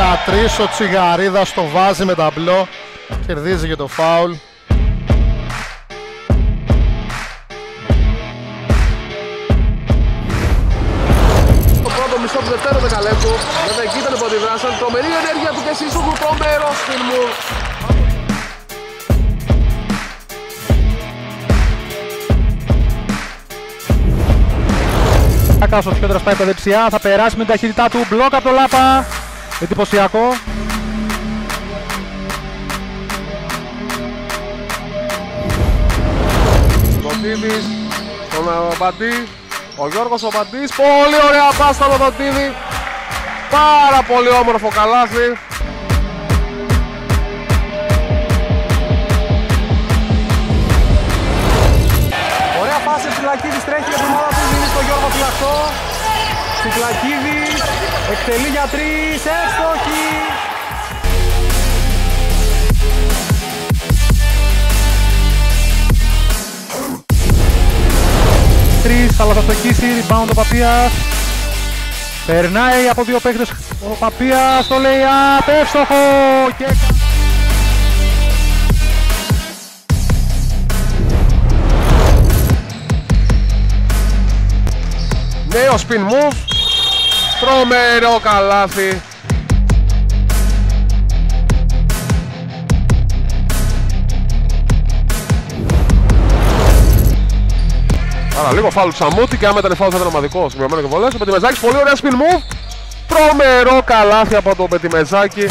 για 3, ο Τσιγαρίδας το βάζει με ταμπλό, κερδίζει και το φάουλ. Το πρώτο μισό του δευτέρου δεκαλέπτου, βέβαια εκεί ήταν που αντιδράσαν, τρομερή ενέργεια του Κεσίσογλου, τρομερό spin move. Ο Πιόντρας πάει από τα δεξιά, θα περάσει με την ταχύτητά του, μπλοκ από το Λάπα, εντυπωσιακό. Δοτίδης στον Μπαντή, ο Γιώργος ο Μπαντής, πολύ ωραία πάστα από Δοτίδη, πάρα πολύ όμορφο καλάθι. Ωραία πάση, Τσιφλακίδης τρέχει για την ομάδα του, δίνει στον Γιώργο Φυλακτό. Τσιφλακίδης εκτελεί για 3, εύστοχη. Αλλά θα στοχίσει, rebound ο Παπίας. Περνάει από 2 παίκτες ο Παπίας, το λέει εύστοχο και... Νέο spin move, τρομερό καλάθι. Άρα λίγο φάουλ του Σαμούτη και άμα ήταν φάουλ θα ήταν ομαδικό συμπληρωμένο και βολές. Ο Πετιμεζάκης, πολύ ωραία spin move, τρομερό καλάθι από τον Πετιμεζάκη.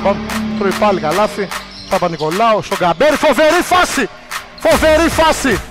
Τρώει πάλι καλάθι, Παπα-Νικολάου, στον Καμπέρ, φοβερή φάση! Φοβερή φάση!